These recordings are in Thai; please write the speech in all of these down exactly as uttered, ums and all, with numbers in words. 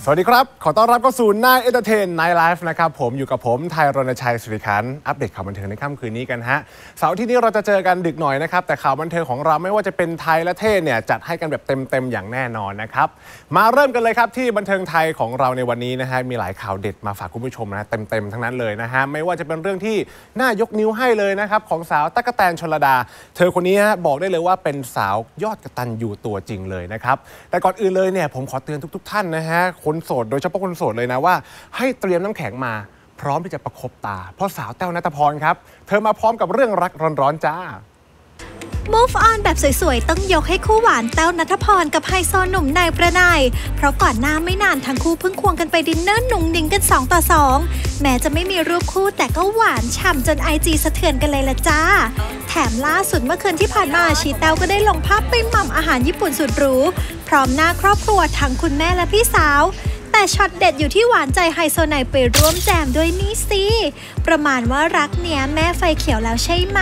สวัสดีครับขอต้อนรับเข้าสู่นายเอนเตอร์เทนไนท์ไลฟ์นะครับผมอยู่กับผมไทยรณชัยสุริขันธ์อัปเดตข่าวบันเทิงในค่ำคืนนี้กันฮะเสาร์ที่นี้เราจะเจอกันดึกหน่อยนะครับแต่ข่าวบันเทิงของเราไม่ว่าจะเป็นไทยและเทศเนี่ยจัดให้กันแบบเต็มๆอย่างแน่นอนนะครับมาเริ่มกันเลยครับที่บันเทิงไทยของเราในวันนี้นะฮะมีหลายข่าวเด็ดมาฝากคุณผู้ชมนะเต็มๆทั้งนั้นเลยนะฮะไม่ว่าจะเป็นเรื่องที่น่ายกนิ้วให้เลยนะครับของสาวตั๊กแตนชลดาเธอคนนี้บอกได้เลยว่าเป็นสาวยอดกตัญญูตัวจริงเลยนะครับแต่ก่อนอื่นเลยเนี่ยผมขอเตือนทุกๆท่านนะฮะคนโสดโดยเฉพาะคนโสดเลยนะว่าให้เตรียมน้ำแข็งมาพร้อมที่จะประคบตาเพราะสาวแต้วณัฐพรครับเธอมาพร้อมกับเรื่องรักร้อนๆจ้า Move on แบบสวยๆต้องยกให้คู่หวานแต้วณัฐพรกับไฮโซหนุ่มนายประนายเพราะก่อนหน้าไม่นานทั้งคู่เพิ่งควงกันไปดินเนอร์หนุ่งหนิงกันสองต่อสองแม้จะไม่มีรูปคู่แต่ก็หวานฉ่ำจน ไอ จี สะเทือนกันเลยละจ้าแถมล่าสุดเมื่อคืนที่ผ่านมาชีแต้วก็ได้ลงภาพไปหม่ำอาหารญี่ปุ่นสุดหรูพร้อมหน้าครอบครัวทั้งคุณแม่และพี่สาวแต่ช็อตเด็ดอยู่ที่หวานใจไฮโซไนไปร่วมแจมด้วยนี่สิประมาณว่ารักเนี้ยแม่ไฟเขียวแล้วใช่ไหม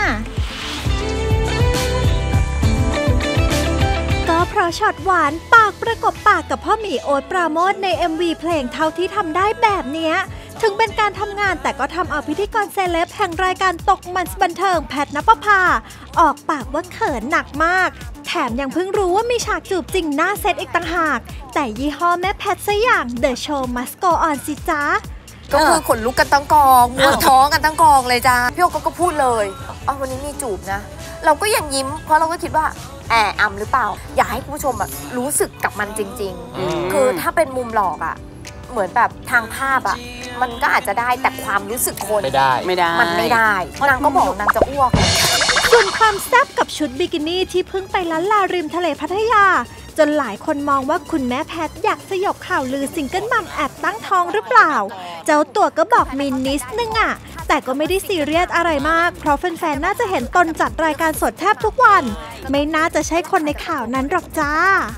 ก็เพราะช็อตหวานปากประกบปากกับพ่อหมีโอ๊ตปราโมทใน เอ็ม วี เพลงเท่าที่ทำได้แบบเนี้ยถึงเป็นการทำงานแต่ก็ทำเอาพิธีกรเซเลบแห่งรายการตกมันบันเทิงแพทณปภาออกปากว่าเขินหนักมากแถมยังเพิ่งรู้ว่ามีฉากจูบจริงหน้าเซตอีกต่างหากแต่ยี่ห้อแม่แพทซะอย่าง The Show Must Go On สิจ๊ะก็คือขนลุกกันตั้งกองมวนท้องกันตั้งกองเลยจ้าพี่โอ๊ก็พูดเลยอ๋อวันนี้มีจูบนะเราก็ยังยิ้มเพราะเราก็คิดว่าแอบอำหรือเปล่าอยากให้คุณผู้ชมแบบรู้สึกกับมันจริงๆคือถ้าเป็นมุมหลอกอ่ะเหมือนแบบทางภาพอ่ะมันก็อาจจะได้แต่ความรู้สึกคนไม่ได้ไม่ได้มันไม่ได้นางก็บอกนางจะอ้วกส่วนความแซ่บกับชุดบิกินี่ที่เพิ่งไปล้านลาริมทะเลพัทยาจนหลายคนมองว่าคุณแม่แพทอยากสยบข่าวลือซิงเกิลมัมแอบตั้งท้องหรือเปล่าเจ้าตัวก็บอกมินนิดนึงอ่ะแต่ก็ไม่ได้ซีเรียสอะไรมากเพราะแฟนๆน่าจะเห็นตนจัดรายการสดแทบทุกวันไม่น่าจะใช่คนในข่าวนั้นหรอกจ้า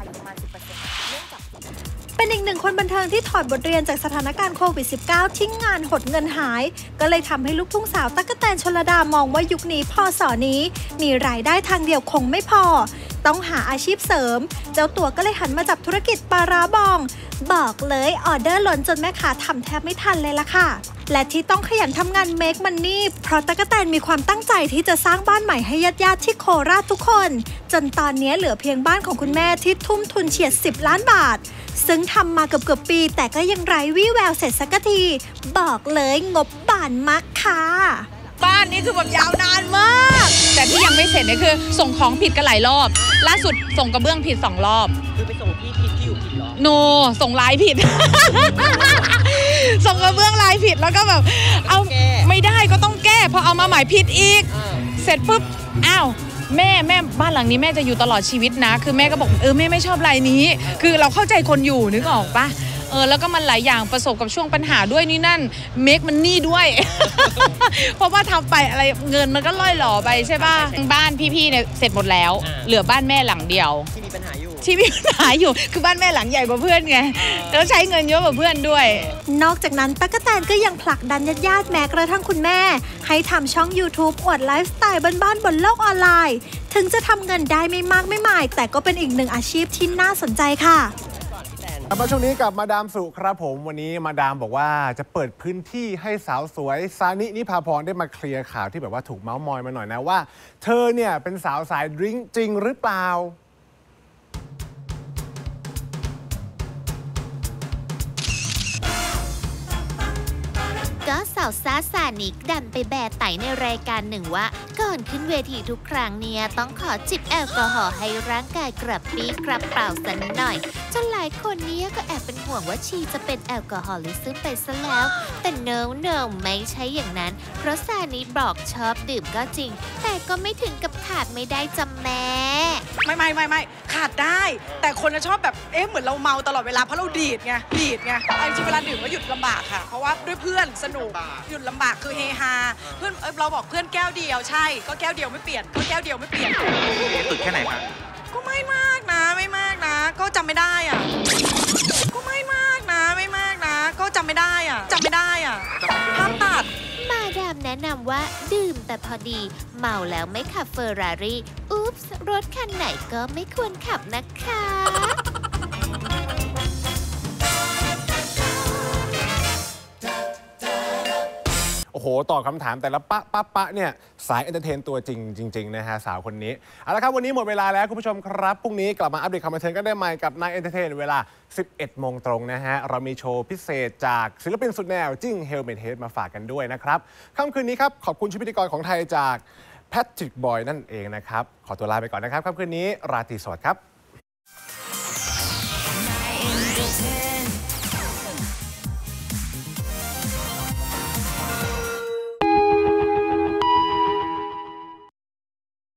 เป็นอีกหนึ่งคนบันเทิงที่ถอดบทเรียนจากสถานการณ์โควิด สิบเก้า ที่งานหดเงินหายก็เลยทำให้ลูกทุ่งสาวตั๊กแตนชลดามองว่ายุคนี้พศนี้มีรายได้ทางเดียวคงไม่พอต้องหาอาชีพเสริมเจ้าตัวก็เลยหันมาจับธุรกิจปลาร้าบองบอกเลยออเดอร์ล้นจนแม่ค้าทำแทบไม่ทันเลยล่ะค่ะและที่ต้องขยันทำงานเมคมันนี่เพราะตั๊กแตนมีความตั้งใจที่จะสร้างบ้านใหม่ให้ญาติๆที่โคราชทุกคนจนตอนนี้เหลือเพียงบ้านของคุณแม่ที่ทุ่มทุนเฉียดสิบล้านบาทซึ่งทำมาเกือบเกือบปีแต่ก็ยังไร้วี่แววเสร็จสักทีบอกเลยงบบานมากค่ะบ้านนี้คือแบบยาวนานมากแต่ที่ยังไม่เสร็จเนี่ยคือส่งของผิดกันหลายรอบล่าสุดส่งกระเบื้องผิดสองรอบคือไปส่งที่ผิดที่อยู่ผิดเหรอโน ส่งลายผิด ส่งกระเบื้องลายผิดแล้วก็แบบเอาไม่ได้ก็ต้องแก้พอเอามาใหม่ผิดอีกเสร็จปุ๊บอ้าวแม่แม่บ้านหลังนี้แม่จะอยู่ตลอดชีวิตนะคือแม่ก็บอกเออแม่ไม่ชอบลายนี้คือเราเข้าใจคนอยู่นึกออกปะเออแล้วก็มันหลายอย่างประสบกับช่วงปัญหาด้วยนี่นั่นเมคมันนี่ด้วย เพราะว่าทำไปอะไรเงินมันก็ล่อยหล่อไปใช่ป่ะบ้านพี่ๆเนี่ยเสร็จหมดแล้วเหลือบ้านแม่หลังเดียวที่มีปัญหาอยู่ที่มีปัญหาอยู่คือบ้านแม่หลังใหญ่กว่าเพื่อนไงแล้วใช้เงินเยอะกว่าเพื่อนด้วยนอกจากนั้นตั๊กแตนก็ยังผลักดันญาติๆแม้กระทั่งคุณแม่ให้ทำช่อง ยูทูบ อวดไลฟ์สไตล์บ้านๆบนโลกออนไลน์ถึงจะทำเงินได้ไม่มากไม่มายแต่ก็เป็นอีกหนึ่งอาชีพที่น่าสนใจค่ะกลับมาช่วงนี้กับมาดามสุครับผมวันนี้มาดามบอกว่าจะเปิดพื้นที่ให้สาวสวยซานินิพาพรได้มาเคลียร์ข่าวที่แบบว่าถูกเมาส์มอยมาหน่อยนะว่าเธอเนี่ยเป็นสาวสายดริ้งจริงหรือเปล่าก็สาวซ่าซานิกดันไปแบะไต่ในรายการหนึ่งว่าก่อนขึ้นเวทีทุกครั้งเนี่ยต้องขอจิบแอลกอฮอล์ให้ร่างกายกระปรี้กระเปร่าสักหน่อยจนหลายคนเนี้ยก็แอบเป็นห่วงว่าชีจะเป็นแอลกอฮอลิซึมไปซะแล้วแต่เนิเนิไม่ใช่อย่างนั้นเพราะซานิบอกชอบดื่มก็จริงแต่ก็ไม่ถึงกับขาดไม่ได้จำแม่ไม่ไม่ไม่ไม่ขาดได้แต่คนจะชอบแบบเอ๊ะเหมือนเราเมาตลอดเวลาเพราะเราดีดไงดีดไงจริงเวลาดื่มก็หยุดลำบากค่ะเพราะว่าด้วยเพื่อนสนุกหยุดลำบากคือเฮฮาเพื่อนเราบอกเพื่อนแก้วเดียวใช่ก็แก้วเดียวไม่เปลี่ยนก็แก้วเดียวไม่เปลี่ยนตึกแค่ไหนครับก็ไม่มากนะไม่มากนะก็จำไม่ได้อ่ะก็ไม่มากนะไม่มากนะก็จำไม่ได้อ่ะจำไม่ได้อ่ะห้ามตัดมาดามแนะนำว่าดื่มแต่พอดีเมาแล้วไม่ขับเฟอร์รารี่อุ๊ปส์รถคันไหนก็ไม่ควรขับนะคะตอบคำถามแต่ละปะปะปะเนี่ยสายเอนเตอร์เทนตัวจริงจริงๆนะฮะสาวคนนี้เอาละครับวันนี้หมดเวลาแล้วคุณผู้ชมครับพรุ่งนี้กลับมาอัปเดตข่าวบันเทิงกันได้ใหม่กับนายเอนเตอร์เทนเวลา สิบเอ็ดโมงตรงนะฮะเรามีโชว์พิเศษจากศิลปินสุดแนวจิ้งเฮลเมทเฮดมาฝากกันด้วยนะครับค่ำคืนนี้ครับขอบคุณชุดพิธีกรของไทยจากแพทริกบอยนั่นเองนะครับขอตัวลาไปก่อนนะครับค่ำคืนนี้ราตรีสวัสดิ์ครับ